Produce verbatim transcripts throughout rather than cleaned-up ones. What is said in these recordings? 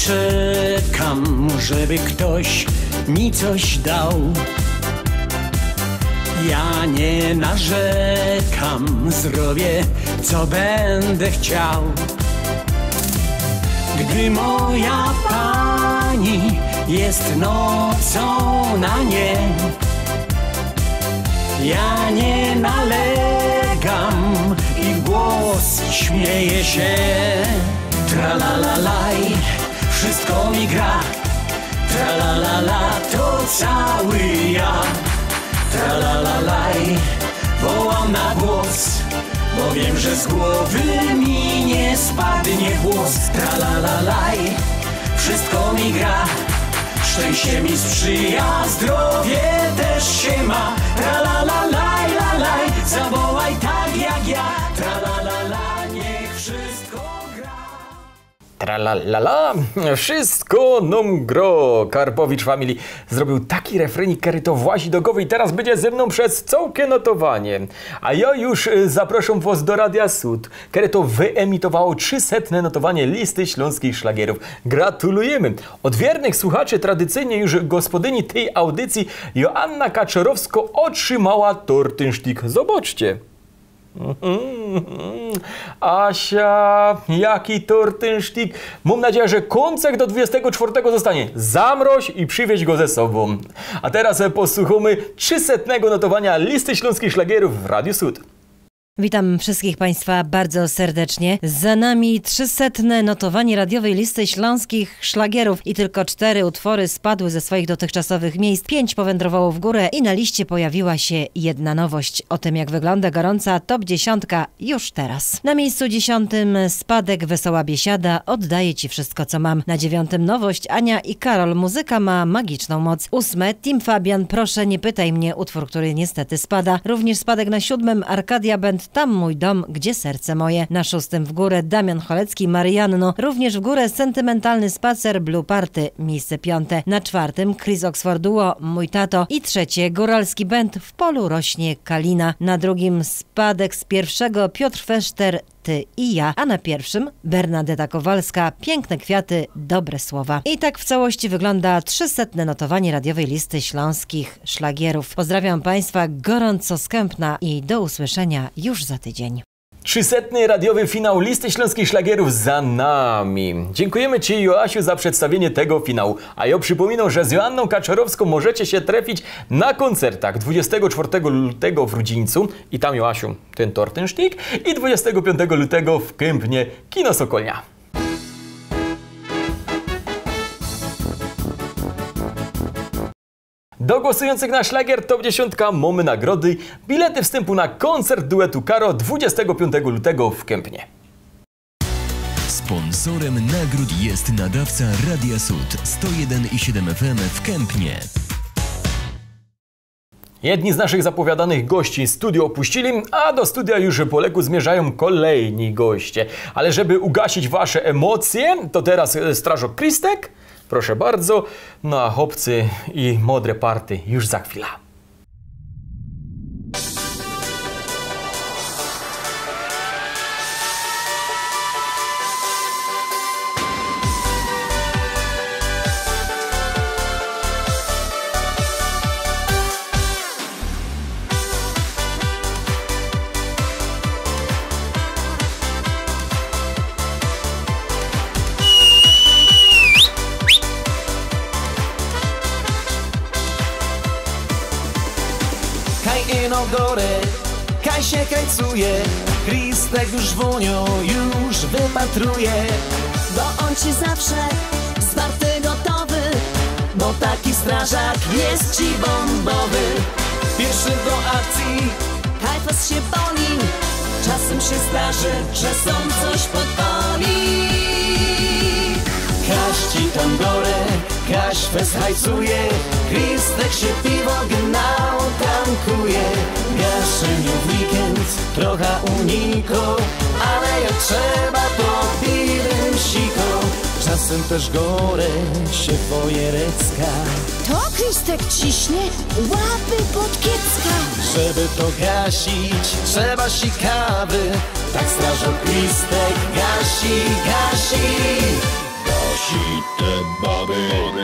czekam, żeby ktoś mi coś dał. Ja nie narzekam, zrobię co będę chciał. Gdy moja pani jest nocą na nie, ja nie nalegam i w głos śmieję się. Tralalaj, wszystko mi gra. Tralalala, to cały ja. Tralalaj, wołam na głos, bo wiem, że z głowy mi nie spadnie włos. Tralalaj, wszystko mi gra. Szczęście mi sprzyja, zdrowie też się ma. Tralalaj, lalaj, zawołaj tak jak ja. Tralalala, niech wszystko gra. Tralalala, wszystko nom gro. Karpowicz Family zrobił taki refrenik, który to włazi do głowy i teraz będzie ze mną przez całkie notowanie. A ja już zapraszam was do Radia Sud, które to wyemitowało trzysetne notowanie listy śląskich szlagierów. Gratulujemy! Od wiernych słuchaczy tradycyjnie już gospodyni tej audycji Joanna Kaczorowsko otrzymała tortynsztik. Zobaczcie. Asia, jaki tortynsztik. Mam nadzieję, że koncert do dwudziestego czwartego zostanie. Zamroź i przywieź go ze sobą. A teraz posłuchamy trzysetnego notowania listy śląskich szlagierów w Radiu Sud. Witam wszystkich Państwa bardzo serdecznie. Za nami trzysetne notowanie radiowej listy śląskich szlagierów i tylko cztery utwory spadły ze swoich dotychczasowych miejsc. Pięć powędrowało w górę i na liście pojawiła się jedna nowość. O tym, jak wygląda gorąca top dziesiątka już teraz. Na miejscu dziesiątym spadek Wesoła Biesiada, Oddaję Ci wszystko co mam. Na dziewiątym nowość Ania i Karol, Muzyka ma magiczną moc. Ósme Team Fabian, Proszę nie pytaj mnie, utwór, który niestety spada. Również spadek na siódmym Arkadia Band, Tam mój dom, gdzie serce moje. Na szóstym w górę Damian Cholecki, Marianno. Również w górę Sentymentalny spacer, Blue Party, miejsce piąte. Na czwartym Chris Oxford Duo, Mój tato. I trzecie Góralski Band, W polu rośnie kalina. Na drugim spadek z pierwszego Piotr Feszter, Ty i ja. A na pierwszym Bernadeta Kowalska, Piękne kwiaty, dobre słowa. I tak w całości wygląda trzysetne notowanie radiowej listy śląskich szlagierów. Pozdrawiam Państwa gorąco z Kępna i do usłyszenia już za tydzień. Trzysetny radiowy finał listy śląskich szlagierów za nami. Dziękujemy Ci, Joasiu, za przedstawienie tego finału. A ja przypominam, że z Joanną Kaczorowską możecie się trafić na koncertach dwudziestego czwartego lutego w Rudzińcu i tam, Joasiu, ten tortynsztik, i dwudziestego piątego lutego w Kępnie, Kino Sokolnia. Do głosujących na szlagier top dziesięć mamy nagrody. Bilety wstępu na koncert duetu Karo dwudziestego piątego lutego w Kępnie. Sponsorem nagród jest nadawca Radia Sud sto jeden i siedem F M w Kępnie. Jedni z naszych zapowiadanych gości studio opuścili, a do studia już po leku zmierzają kolejni goście. Ale żeby ugasić wasze emocje, to teraz strażok Kristek. Proszę bardzo, no a chłopcy i modre party już za chwilę. Gore, kaj się kręcuje, Kristek już wonią już wypatruje. Bo on ci zawsze zwarty gotowy, bo taki strażak jest ci bombowy. Pierwszy do akcji, Kajfas się boli, czasem się zdarzy, że są coś podpali. Kaś ci tam gore, Kaś fest hajcuje, Kristek się piwo gnał, tankuje. Gaszeniu w weekend, trochę uniko, ale jak trzeba to piwem siko. Czasem też gore się wojerecka, to Kristek ciśnie łapy pod kiecka. Żeby to gasić, trzeba sikawy, tak strażak Kristek gasi, gasi. Gasi te baby.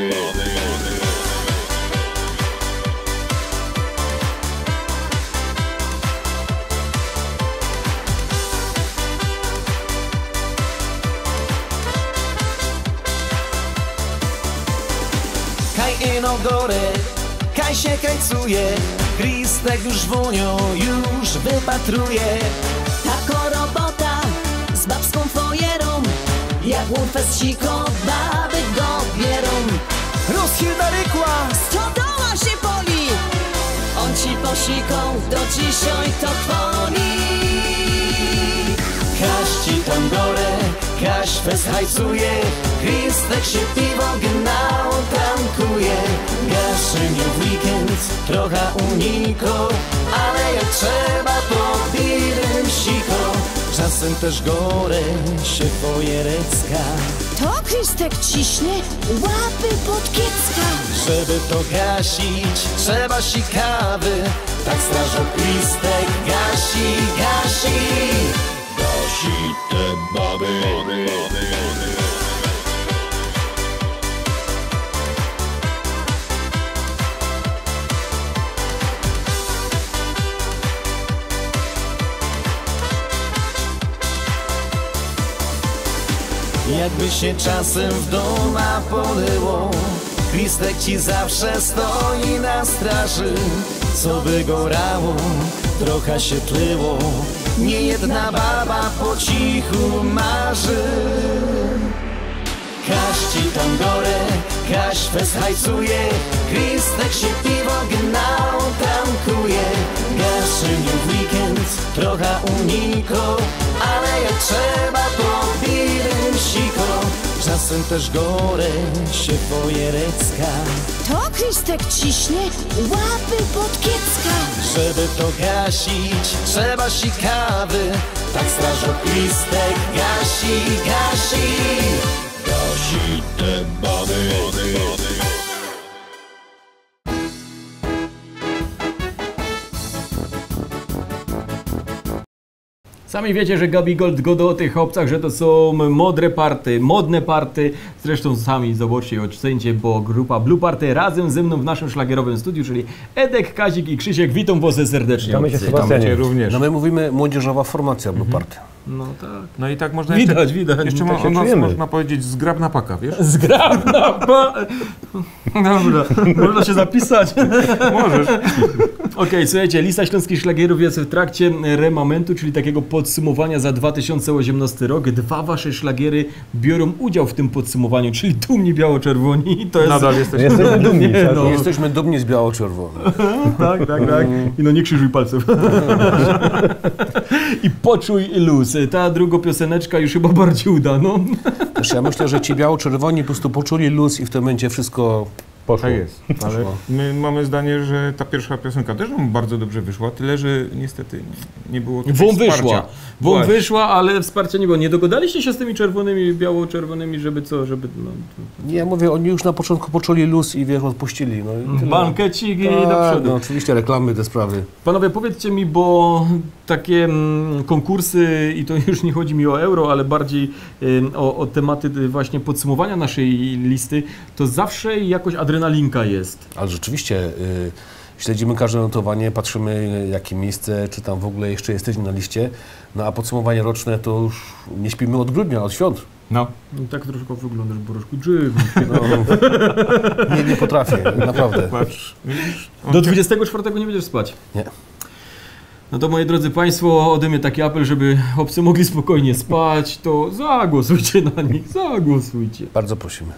Kaj ino gore, kaj się kajcuje, Kristek już wonią, już wypatruje. Tako robota z babską fojerą, jak łunfę z siko, baby go bierą. Roshilda rykła, Stodoła się boli, on ci posiką do dzisioj to chwoli. Kaś ci tam gore, Kaś fest hajcuje, Kristek się piwo gnał, tankuje. Gaszyniu w weekend, trochę uniko, ale jak trzeba to birym siko. Czasem też gore się fojerecka, To Kristek ciśnie, łapy pod kiecka. żeby to gasić, trzeba sikawy. Tak strażą Kristek gasi, gasi. Gasi te baby. Jakby się czasem w doma polyło, Kristek ci zawsze stoi na straży. Co by go rało, trochę się tlyło, nie jedna baba po cichu marzy. Kaś ci tam gore, Kaś fest hajcuje, Kristek się piwo gnał, tankuje. Gaszyniu w weekend, trochę uniko, ale jak trzeba to birym siko. Czasem też gore się fojerecka, To Kristek ciśnie, łapy pod kiecka. żeby to gasić, trzeba sikawy. Tak strażą Kristek gasi, gasi. Gasi te baby. Sami wiecie, że Gabi Gold godo o tych chłopcach, że to są modre party, modne party. Zresztą sami zobaczcie i ocencie, bo grupa Blue Party razem ze mną w naszym szlagierowym studiu, czyli Edek, Kazik i Krzysiek. Witam was serdecznie. Witamy się, obcy. Sebastianie. również. No my mówimy młodzieżowa formacja Blue Party. No tak. No i tak można Widać, jeszcze, widać. Jeszcze Tak ma, się o nas czujemy. można powiedzieć zgrabna paka, wiesz? Zgrabna pa... Dobra, można się zapisać. Możesz. Okej, słuchajcie, lista śląskich szlagierów jest w trakcie remamentu, czyli takiego podsumowania za dwa tysiące osiemnasty rok. Dwa wasze szlagiery biorą udział w tym podsumowaniu, czyli dumni biało-czerwoni. To jest... Nadal jesteśmy. Jesteśmy dumni, Nie, tak? no. Jesteśmy dumni z biało-czerwonym. Tak, tak, tak. I no nie krzyżuj palców. I poczuj luz. Ta druga pioseneczka już chyba bardziej uda, no. Też ja myślę, że ci biało-czerwoni po prostu poczuli luz i w tym momencie wszystko poszło. Tak jest. Ale my mamy zdanie, że ta pierwsza piosenka też nam bardzo dobrze wyszła, tyle że niestety nie było tutaj Wą wsparcia. wyszła. Wą Właśnie. wyszła, ale wsparcia nie było. Nie dogadaliście się z tymi czerwonymi, biało-czerwonymi, żeby co, żeby... No, Nie, ja mówię, oni już na początku poczuli luz i wiesz, odpuścili. No, i tyle. bankecik i do Tak, przodu. no, oczywiście reklamy, te sprawy. Panowie, powiedzcie mi, bo takie mm, konkursy, i to już nie chodzi mi o euro, ale bardziej y, o, o tematy y, właśnie podsumowania naszej listy, to zawsze jakoś adrenalinka jest. Ale rzeczywiście y, śledzimy każde notowanie, patrzymy jakie miejsce, czy tam w ogóle jeszcze jesteśmy na liście. No a podsumowanie roczne to już nie śpimy od grudnia, od świąt. No. No, tak troszkę wyglądasz, Boruszku. Dżyg. No, nie, nie potrafię, naprawdę. Patrz, widzisz? Do dwudziestego czwartego nie będziesz spać. Nie. No to, moi drodzy Państwo, ode mnie taki apel, żeby chłopcy mogli spokojnie spać, to zagłosujcie na nich, zagłosujcie. Bardzo prosimy.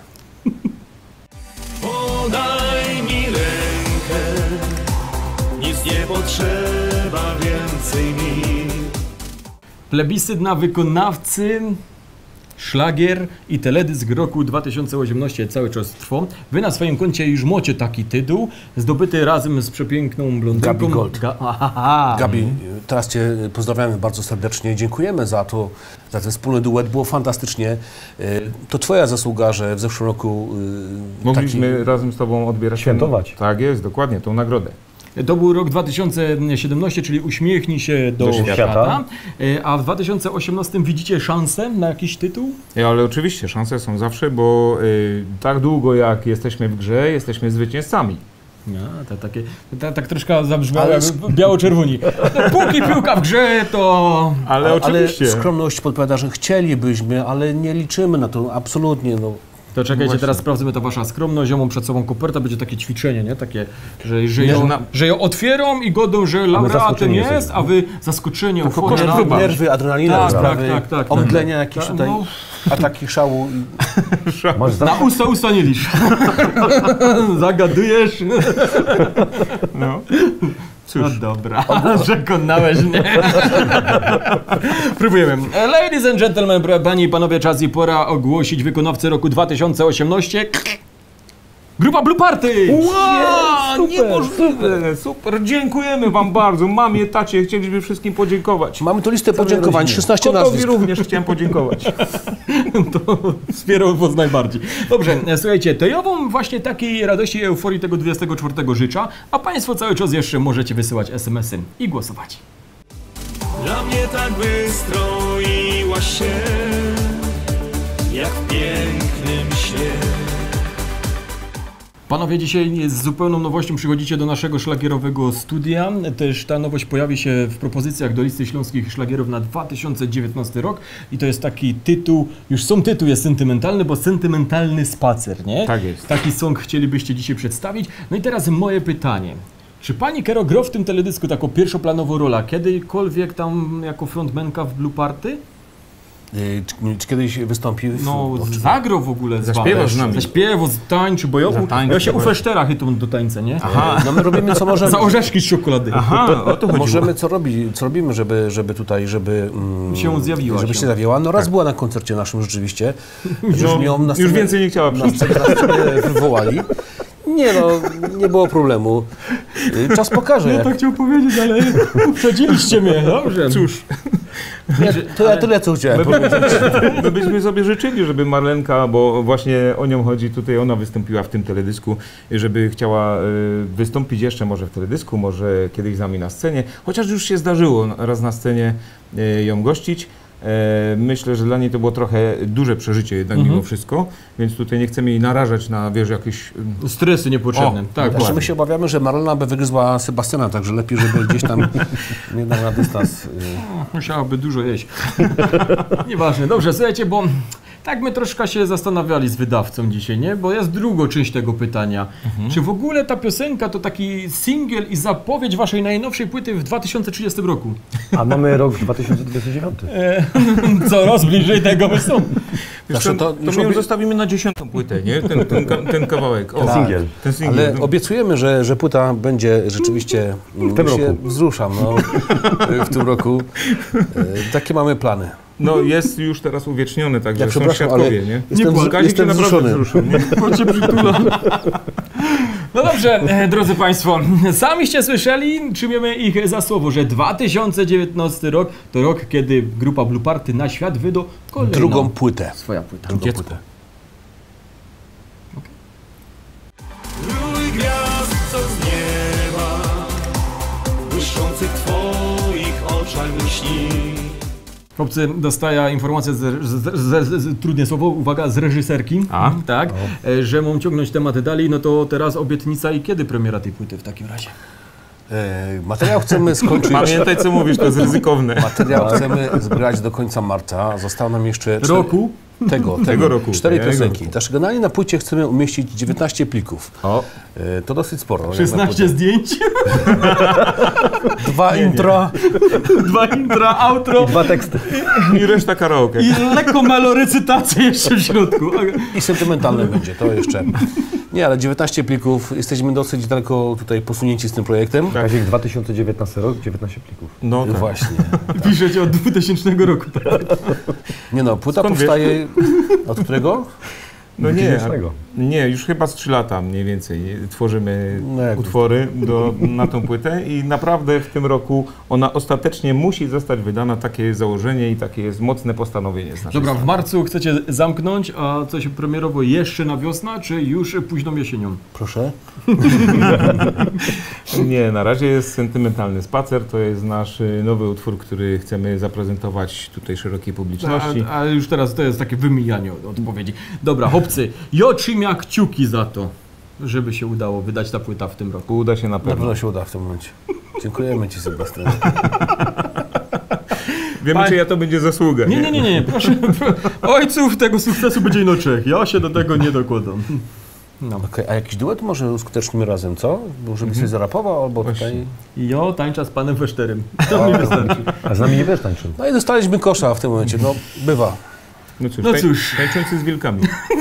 Podaj mi rękę, nic nie potrzeba więcej mi. Plebiscyt na wykonawcy, szlagier i teledysk roku dwa tysiące osiemnasty cały czas trwa. Wy na swoim koncie już macie taki tytuł, zdobyty razem z przepiękną blondynką. Gabi Gold. Ga Aha. Gabi, teraz Cię pozdrawiamy bardzo serdecznie. Dziękujemy za to, za ten wspólny duet. Było fantastycznie. To Twoja zasługa, że w zeszłym roku Mogliśmy taki... razem z Tobą odbierać Świętować. Ten, tak jest, dokładnie, tą nagrodę. To był rok dwa tysiące siedemnasty, czyli uśmiechnij się do, Do świata. świata. E, A w dwa tysiące osiemnastym widzicie szansę na jakiś tytuł? Ja, ale oczywiście szanse są zawsze, bo y, tak długo jak jesteśmy w grze, jesteśmy zwycięzcami. No, to takie, to, tak troszkę zabrzmiało Ale jak sk- biało-czerwoni. No, póki piłka w grze, to... Ale Ale oczywiście. skromność podpowiada, że chcielibyśmy, ale nie liczymy na to, absolutnie. No. To czekajcie, Właśnie. teraz sprawdzimy, to wasza skromność, ziomą przed sobą koperta, będzie takie ćwiczenie, nie? Takie, że, że, Nie, ją, że na- że ją otwieram i godą, że laureatem zaskoczeni jest, jesteśmy. a wy zaskoczenie, Tylko euforia. nerwy, wybacz. nerwy, adrenalina, Tak, sprawy, tak, tak, tak. omdlenia jakieś Tak, tutaj, no. ataki szału. I... Masz Na za... usta usta nie licz. Zagadujesz. No. No dobra, przekonałeś mnie. Próbujemy. Ladies and gentlemen, panie i panowie, czas i pora ogłosić wykonawcę roku dwa tysiące osiemnastego. Grupa Blue Party! Wow, niemożliwe, super, dziękujemy wam bardzo, mamie, tacie, chcieliśmy wszystkim podziękować. Mamy tu listę podziękowań, szesnaście Kotowi nazwisk. również chciałem podziękować. To wspierał was najbardziej. Dobrze, słuchajcie, to ja wam właśnie takiej radości i euforii tego dwudziestego czwartego życzę, a państwo cały czas jeszcze możecie wysyłać es em esy i głosować. Dla mnie tak wystroiłaś się, jak w pięknym śnie. Panowie, dzisiaj z zupełną nowością przychodzicie do naszego szlagierowego studia. Też ta nowość pojawi się w propozycjach do listy śląskich szlagierów na dwa tysiące dziewiętnasty rok. I to jest taki tytuł, już sam tytuł jest sentymentalny, bo sentymentalny spacer, nie? Tak jest. Taki song chcielibyście dzisiaj przedstawić. No i teraz moje pytanie. Czy pani Kero gra w tym teledysku taką pierwszoplanową rolę? Kiedykolwiek tam jako frontmenka w Blue Party? Y, Czy, czy kiedyś wystąpił? w- No, czy- zagrał w ogóle z Zaśpiewał wami. z nami. Zaśpiewał, tańczy, bo ja, Zatańczy, ja się u właśnie. Feštera chytam do tańca, nie? Aha, No my robimy co możemy. Za orzeszki z czekolady. aha, o to chodziło. Możemy co, robi, co robimy, żeby, żeby tutaj, żeby mm, Się zjawiła Żeby się. się zjawiła. No raz była na koncercie naszym rzeczywiście. Już, No, ją na już scenę, więcej nie chciała na przyjść. scenę, na scenę wywołali. Nie no, nie było problemu. Y, Czas pokaże. Ja tak chciał powiedzieć, ale uprzedziliście mnie. Dobrze. Cóż, Nie, to ja tyle co chciałem my, powiedzieć. my byśmy sobie życzyli, żeby Marlenka, bo właśnie o nią chodzi, tutaj ona wystąpiła w tym teledysku, żeby chciała y, wystąpić jeszcze może w teledysku, może kiedyś z nami na scenie, chociaż już się zdarzyło raz na scenie y, ją gościć. E, Myślę, że dla niej to było trochę duże przeżycie jednak Mhm. mimo wszystko, więc tutaj nie chcemy jej narażać na, wiesz, jakieś... ym, Stresy niepotrzebne. O, tak, Znaczy, my się obawiamy, że Marlena by wygryzła Sebastiana, także lepiej, żeby gdzieś tam jednak na dystans. y, musiałaby dużo jeść. Nieważne. Dobrze, słuchajcie, bo tak my troszkę się zastanawiali z wydawcą dzisiaj, nie? Bo jest druga część tego pytania. Czy w ogóle ta piosenka to taki singiel i zapowiedź waszej najnowszej płyty w dwa tysiące trzydziestym roku? A mamy rok dwa tysiące dwudziesty dziewiąty. Coraz bliżej tego myślą. Wiesz, Znaczy, to, to to już my ją obie- zostawimy na dziesiątą płytę, nie? Ten, ten, ka- ten kawałek. O, Ten singiel. Ten singiel. Ale obiecujemy, że, że płyta będzie rzeczywiście... W tym ja się roku. wzruszam, no, w tym roku. Y, Takie mamy plany. No jest już teraz uwieczniony, także Ja są przepraszam, świadkowie, ale nie? jestem, płacz, wzru- Kazik się jestem naprawdę wzruszony. wzruszył, nie? Cię przytula. No dobrze, e, drodzy Państwo, samiście słyszeli, trzymiemy ich za słowo, że dwa tysiące dziewiętnasty rok to rok, kiedy grupa Blue Party na świat wyda kolejną Drugą płytę. swoja płyta. Drugą Dziecko. płytę. Rój gwiazd, co z nieba, błyszczących w twoich oczach myśli. Chłopcy, dostaję informację, z, z, z, z, z, trudne słowo, uwaga, z reżyserki, A? tak, e, że mam ciągnąć temat dalej, no to teraz obietnica i kiedy premiera tej płyty w takim razie? E, Materiał chcemy skończyć. Pamiętaj, co mówisz, to jest ryzykowne. Materiał chcemy zbierać do końca marca. Zostało nam jeszcze cztery, Roku? tego, tego, Tego roku, cztery tego piosenki. roku. Też generalnie na płycie chcemy umieścić dziewiętnaście plików. O, E, To dosyć sporo. jak na szesnaście płycie. zdjęć, Dwa intro. dwa intra, outro Dwa teksty. i reszta karaoke. i lekko malorecytacja jeszcze w środku. I sentymentalne będzie, to jeszcze. Nie, ale dziewiętnaście plików. Jesteśmy dosyć daleko tutaj posunięci z tym projektem. Kazik dwa tysiące dziewiętnasty rok, dziewiętnaście plików. No tak. Właśnie. Piszecie od dwutysięcznego roku. Nie no, płyta Skąd powstaje od którego? No nie, dwutysięcznego. nie, już chyba z trzy lata mniej więcej tworzymy No jak utwory do, na tą płytę i naprawdę w tym roku ona ostatecznie musi zostać wydana, takie jest założenie i takie jest mocne postanowienie z naszej Dobra, w strony. marcu chcecie zamknąć, a coś premierowo jeszcze na wiosnę, czy już późną jesienią? Proszę. Nie, na razie jest Sentymentalny Spacer, to jest nasz y, nowy utwór, który chcemy zaprezentować tutaj szerokiej publiczności. A, a już teraz to jest takie wymijanie odpowiedzi. Dobra, chłopcy, ja trzymam kciuki za to, żeby się udało wydać ta płyta w tym roku. Uda się na Na pewno. pewno się uda w tym momencie. Dziękujemy Ci, Sebastian. Wiemy, Pań- czyja to będzie zasługa. Nie, nie, nie, nie, proszę. Ojców tego sukcesu będzie ino trzech. Ja się do tego nie dokładam. No. Okej, a jakiś duet może uskutecznimy razem, co? Bo żeby sobie zarapował albo Właśnie. tutaj... Jo tańcza z panem Weszterem. To mi wystarczy. A z nami nie wiesz tańczył. No i dostaliśmy kosza w tym momencie, no bywa. No cóż, No tań- cóż. tańczący z wilkami.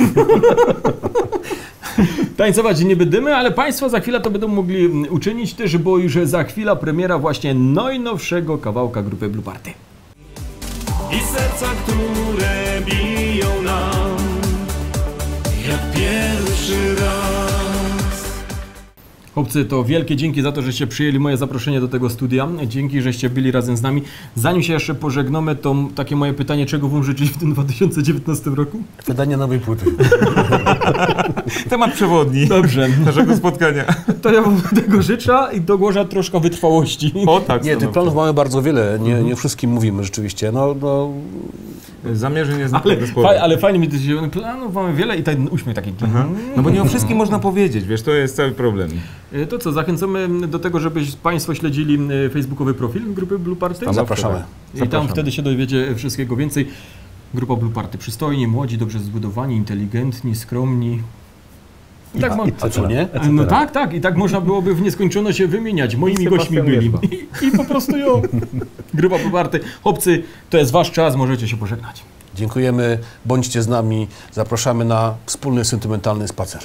Tańcować nie będziemy, ale Państwo za chwilę to będą mogli uczynić też, bo już za chwilę premiera właśnie najnowszego kawałka grupy Blue Party. I serca, które biją nam jak pierwszy raz. Chłopcy, to wielkie dzięki za to, żeście przyjęli moje zaproszenie do tego studia. Dzięki, żeście byli razem z nami. Zanim się jeszcze pożegnamy, to takie moje pytanie, czego Wam życzyć w tym dwa tysiące dziewiętnastym roku? Wydanie nowej płyty. Temat przewodni Dobrze, naszego spotkania. to ja Wam tego życzę i dogłoszę troszkę wytrwałości. O tak, Nie, tych stanowczo. planów mamy bardzo wiele, nie, nie wszystkim mówimy rzeczywiście. No, no, Zamierzeń jest Ale, naprawdę sporo. faj, ale fajnie mi to się, planów mamy wiele i ten uśmiech taki. Aha. No bo nie o wszystkim można powiedzieć, wiesz, to jest cały problem. E, To co, zachęcamy do tego, żebyś Państwo śledzili e, facebookowy profil grupy Blue Party. tam zapraszamy. I tam Zapraszam. wtedy się dowiecie wszystkiego więcej. Grupa Blue Party przystojni, młodzi, dobrze zbudowani, inteligentni, skromni. I tak mo- A co nie? no tak, tak. I tak można byłoby w nieskończoność się wymieniać. Moimi Sebastian gośćmi byli. Wierzba. I, I po prostu ją. Grupa Blue Party. Chłopcy, to jest Wasz czas, możecie się pożegnać. Dziękujemy, bądźcie z nami, zapraszamy na wspólny sentymentalny spacer.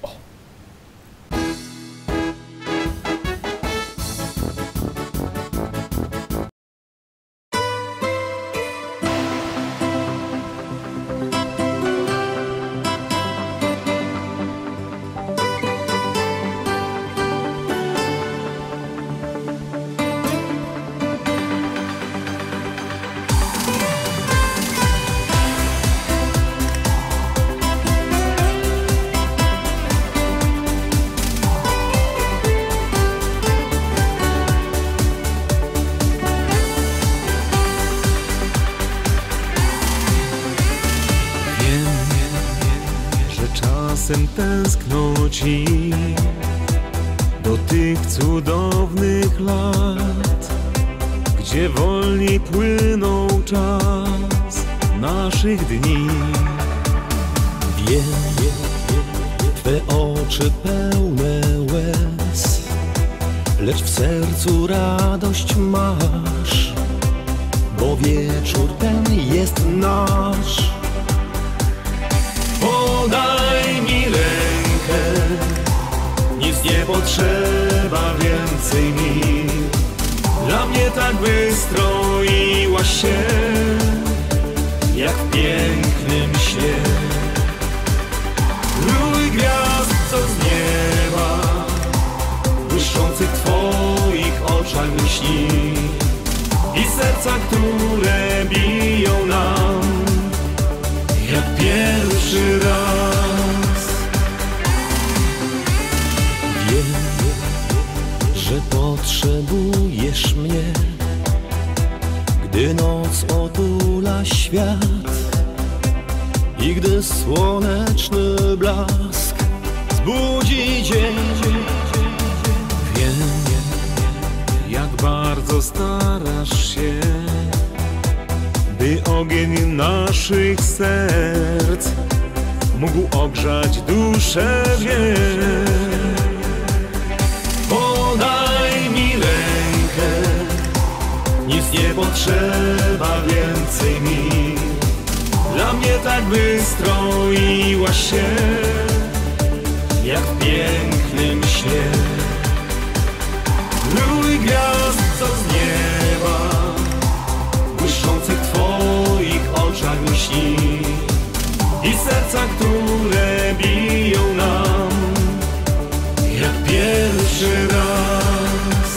Czasem tęskno ci do tych cudownych lat, gdzie wolniej płynął czas naszych dni. Wiem, twe oczy pełne łez, lecz w sercu radość masz, bo wieczór ten jest nasz. Podaj mi rękę, nic nie potrzeba więcej mi. Dla mnie tak wystroiłaś się, jak w pięknym śnie. Rój gwiazd, co z nieba, błyszczących w twoich oczach myśli, i serca, które biją nam jak pierwszy raz. Wiem, że potrzebujesz mnie, gdy noc otula świat i gdy słoneczny blask zbudzi dzień. Wiem, jak bardzo starasz się, by ogień naszych serc mógł ogrzać duszę wie. Podaj mi rękę, nic nie potrzeba więcej mi. Dla mnie tak wystroiłaś się, jak w pięknym śnie. Rój gwiazd, co z nieba, błyszczących w twoich oczach myśli, i serca, które pierwszy raz.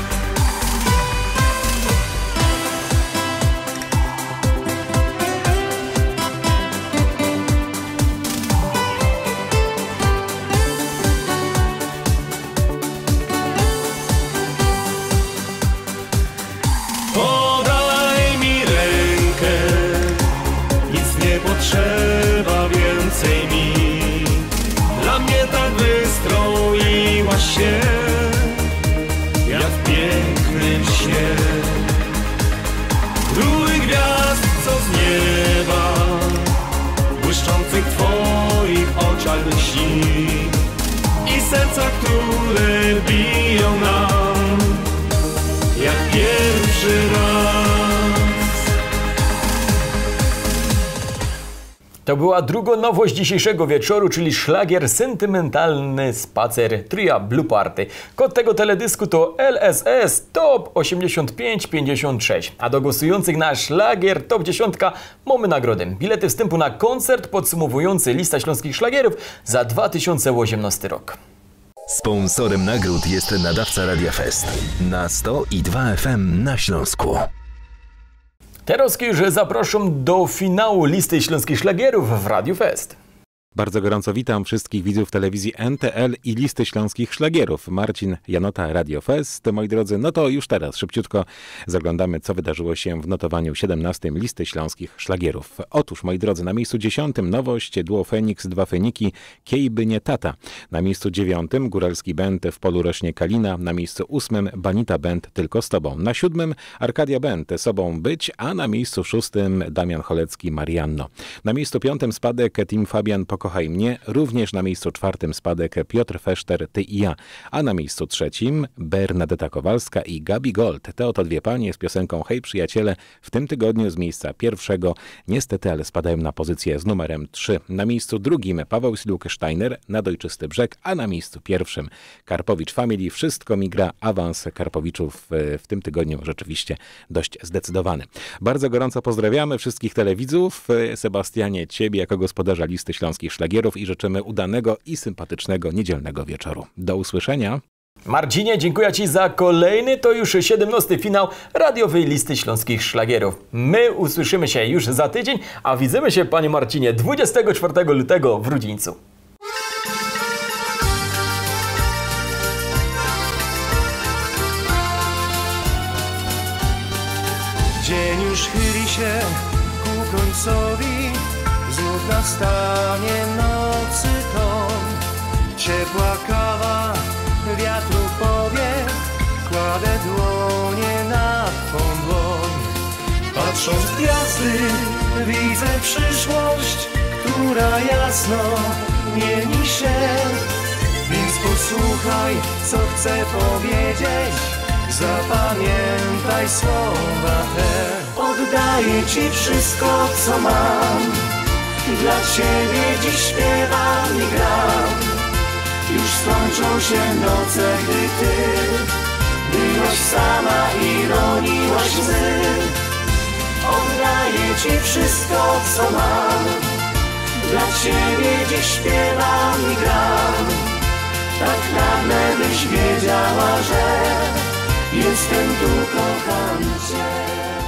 Podaj mi rękę, nic nie potrzeba więcej mi. Dla mnie tak wystroiłaś się, jak w pięknym śnie. Krój gwiazd, co z nieba, błyszczących w twoich oczach lśni. I serca, które biją nam, jak pierwszy raz. To była druga nowość dzisiejszego wieczoru, czyli szlagier Sentymentalny Spacer tria Blue Party. Kod tego teledysku to L S S Top osiemdziesiąt pięć pięćdziesiąt sześć. A do głosujących na szlagier Top dziesięć mamy nagrodę. Bilety wstępu na koncert podsumowujący listę śląskich szlagierów za dwa tysiące osiemnasty rok. Sponsorem nagród jest nadawca Radia Fest na sto i dwa F M na Śląsku. Teraz już zapraszam do finału listy śląskich szlagierów w Radiu Fest. Bardzo gorąco witam wszystkich widzów telewizji N T L i listy śląskich szlagierów. Marcin Janota, Radio Fest. Moi drodzy, no to już teraz szybciutko zaglądamy, co wydarzyło się w notowaniu siedemnastym listy śląskich szlagierów. Otóż, moi drodzy, na miejscu dziesiątym nowość duo Feniks, dwa Feniki, Kiejby nie tata. Na miejscu dziewiątym Góralski Band, W polu rośnie kalina. Na miejscu ósmym Banita Band, Tylko z tobą. Na siódmym Arkadia Band, Sobą być, a na miejscu szóstym Damian Cholecki, Marianno. Na miejscu piątym spadek Team Fabian, Pokochaj mnie, również na miejscu czwartym spadek Piotr Feszter, Ty i ja, a na miejscu trzecim Bernadeta Kowalska i Gabi Gold. Te oto dwie panie z piosenką Hej przyjaciele w tym tygodniu z miejsca pierwszego, niestety, ale spadają na pozycję z numerem trzy. Na miejscu drugim Paweł Siluk-Steiner, Na dojczysty brzeg, a na miejscu pierwszym Karpowicz Family. Wszystko mi gra, awans Karpowiczów w tym tygodniu rzeczywiście dość zdecydowany. Bardzo gorąco pozdrawiamy wszystkich telewidzów. Sebastianie, ciebie jako gospodarza listy śląskich szlagierów i życzymy udanego i sympatycznego niedzielnego wieczoru. Do usłyszenia. Marcinie, dziękuję ci za kolejny, to już siedemnasty finał radiowej listy śląskich szlagierów. My usłyszymy się już za tydzień, a widzimy się, panie Marcinie, dwudziestego czwartego lutego w Rudzińcu. Dzień już chyli się ku końcowi, znów nastanie nocy ton. Ciepła kawa wiatru powie, kładę dłonie na twą dłoń. Patrząc w gwiazdy widzę przyszłość, która jasno mieni się. Więc posłuchaj, co chcę powiedzieć, zapamiętaj słowa te. Oddaję ci wszystko, co mam, dla ciebie dziś śpiewam i gram. Już skończą się noce, gdy ty byłaś sama i roniłaś łzy. Oddaję ci wszystko, co mam, dla ciebie dziś śpiewam i gram. Tak nagle byś wiedziała, że jestem tu, kocham cię.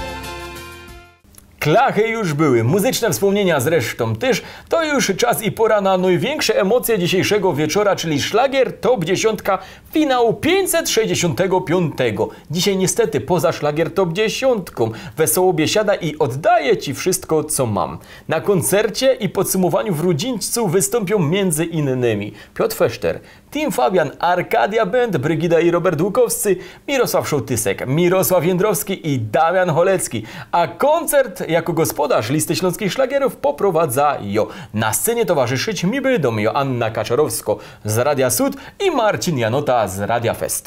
Klachy już były, muzyczne wspomnienia zresztą też. To już czas i pora na największe emocje dzisiejszego wieczora, czyli szlagier Top dziesięć finału pięćset sześćdziesiątego piątego. Dzisiaj niestety poza szlagier Top dziesięć. Wesoło biesiada i oddaję ci wszystko, co mam. Na koncercie i podsumowaniu w Rudzińcu wystąpią między innymi Piotr Feszter, Team Fabian, Arkadia Band, Brygida i Robert Łukowscy, Mirosław Szołtysek, Mirosław Jędrowski i Damian Cholecki. A koncert jako gospodarz listy śląskich szlagierów poprowadza jo. Na scenie towarzyszyć mi będą Joanna Kaczorowsko z Radia Sud i Marcin Janota z Radia Fest.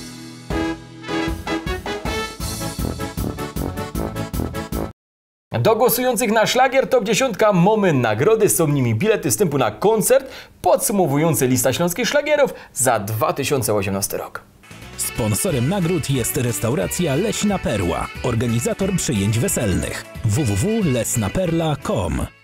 Do głosujących na szlagier Top dziesięć mamy nagrody, są nimi bilety wstępu na koncert podsumowujący lista śląskich szlagierów za dwa tysiące osiemnasty rok. Sponsorem nagród jest restauracja Leśna Perła, organizator przyjęć weselnych w w w kropka lesnaperla kropka com.